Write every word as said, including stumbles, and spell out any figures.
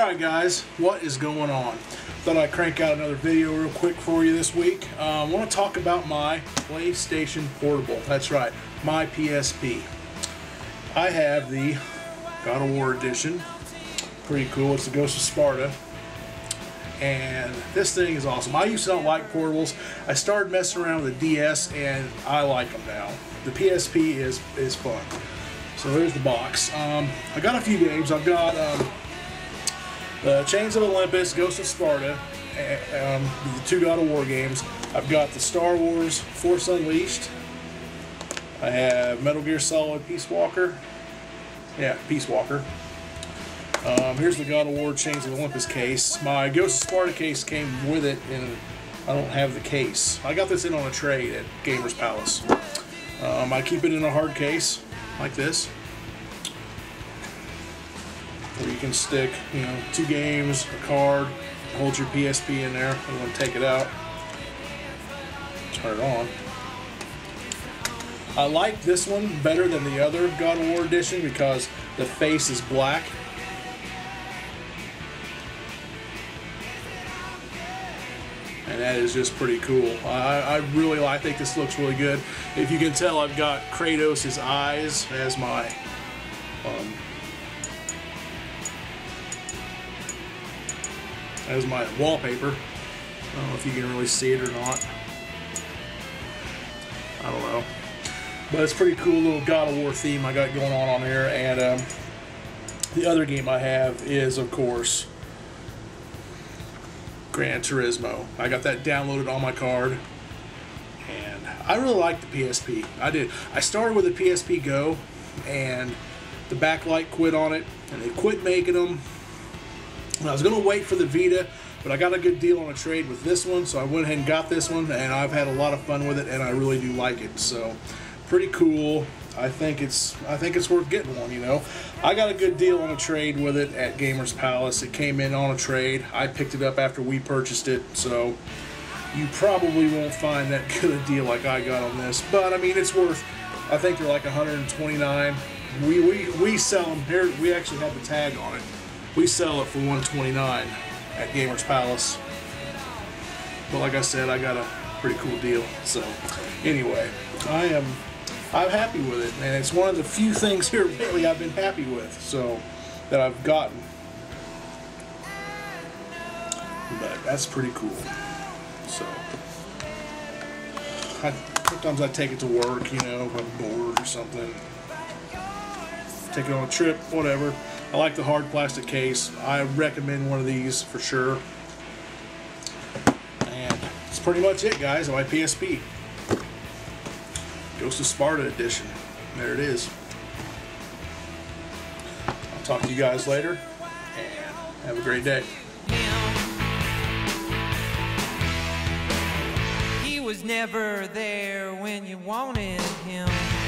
Alright guys, what is going on? Thought I'd crank out another video real quick for you this week. I um, want to talk about my PlayStation Portable. That's right, my P S P. I have the God of War edition. Pretty cool. It's the Ghost of Sparta. And this thing is awesome. I used to not like portables. I started messing around with the D S and I like them now. The P S P is, is fun. So there's the box. Um, I got a few games. I've got um, the Chains of Olympus, Ghost of Sparta, um, the two God of War games. I've got the Star Wars Force Unleashed. I have Metal Gear Solid Peace Walker. Yeah, Peace Walker. Um, here's the God of War Chains of Olympus case. My Ghost of Sparta case came with it, and I don't have the case. I got this in on a trade at Gamers Palace. Um, I keep it in a hard case, like this, where you can stick, you know, two games, a card, hold your P S P in there, and then take it out, turn it on. I like this one better than the other God of War edition because the face is black. And that is just pretty cool. I, I really I think this looks really good. If you can tell, I've got Kratos' eyes as my um, as my wallpaper. I don't know if you can really see it or not. I don't know. But it's a pretty cool little God of War theme I got going on on here. And um, the other game I have is, of course, Gran Turismo. I got that downloaded on my card, and I really like the P S P. I did. I started with the P S P Go, and the backlight quit on it, and they quit making them. And I was going to wait for the Vita, but I got a good deal on a trade with this one, so I went ahead and got this one, and I've had a lot of fun with it, and I really do like it. So, pretty cool. I think it's I think it's worth getting one, you know. I got a good deal on a trade with it at Gamers Palace. It came in on a trade. I picked it up after we purchased it, so you probably won't find that good a deal like I got on this. But I mean, it's worth, I think they're like one hundred twenty-nine dollars. We we we sell them here. We actually have the tag on it. We sell it for one hundred twenty-nine dollars at Gamers Palace. But like I said, I got a pretty cool deal. So anyway, I am I'm happy with it, and it's one of the few things here lately I've been happy with, so, that I've gotten. But that's pretty cool. So, I, sometimes I take it to work, you know, if I'm bored or something. Take it on a trip, whatever. I like the hard plastic case. I recommend one of these for sure. And that's pretty much it, guys, on my P S P. Ghost of Sparta edition. There it is. I'll talk to you guys later, and have a great day. He was never there when you wanted him.